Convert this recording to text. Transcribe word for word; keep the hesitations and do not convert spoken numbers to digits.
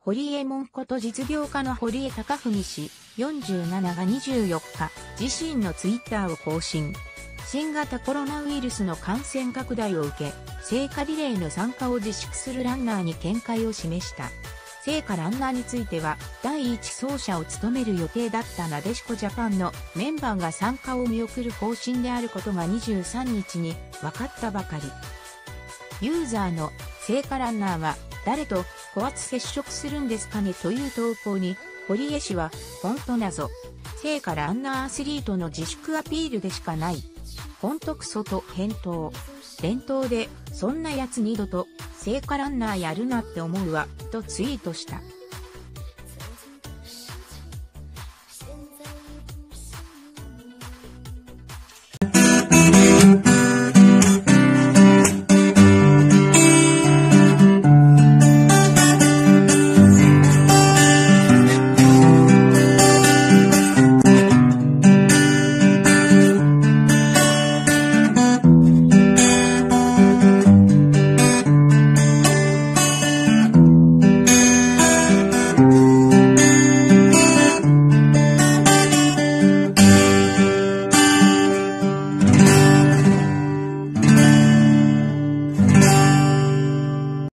堀江門こと実業家の堀江貴文氏、よんじゅうなながにじゅうよっか、自身のツイッターを更新。新型コロナウイルスの感染拡大を受け、聖火リレーの参加を自粛するランナーに見解を示した。聖火ランナーについては、第一走者を務める予定だったなでしこジャパンのメンバーが参加を見送る方針であることがにじゅうさんにちに分かったばかり。ユーザーの聖火ランナーは誰と高圧接触するんですかねという投稿に、堀江氏は、ほんと謎。聖火ランナーアスリートの自粛アピールでしかない。ほんとクソと返答。連投で、そんなやつ二度と聖火ランナーやるなって思うわ、とツイートした。